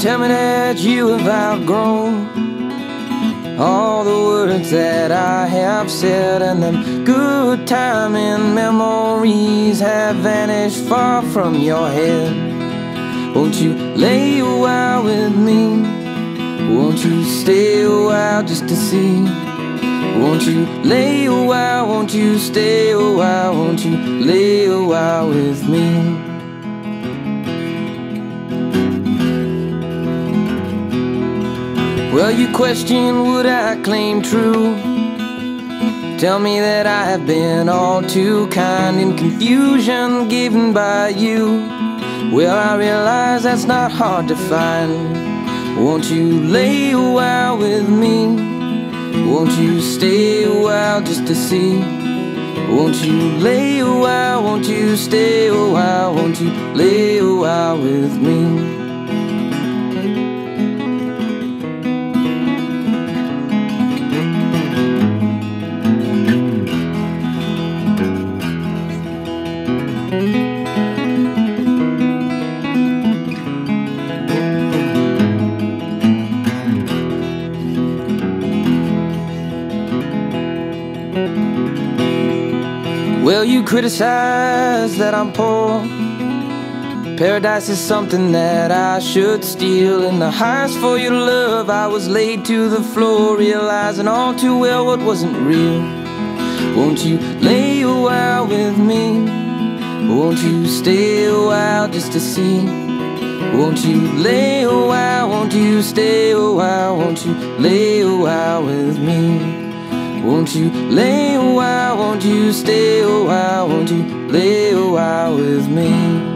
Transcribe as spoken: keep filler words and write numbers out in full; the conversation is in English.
tell me that you have outgrown all the words that I have said, and them good timing memories have vanished far from your head. Won't you lay a while with me? Won't you stay a while just to see? Won't you lay a while? Won't you stay a while? Won't you lay a while with me? Well, you question would I claim true? Tell me that I have been all too kind in confusion given by you. Well, I realize that's not hard to find. Won't you lay a while with me? Won't you stay a while just to see? Won't you lay a while? Won't you stay a while? Won't you lay a while with me? Well, you criticize that I'm poor. Paradise is something that I should steal. In the highest for your love, I was laid to the floor, realizing all too well what wasn't real. Won't you lay a while with me? Won't you stay a while just to see? Won't you lay a while? Won't you stay a while? Won't you lay a while with me? Won't you lay a while? Won't you stay a while? Won't you lay a while with me?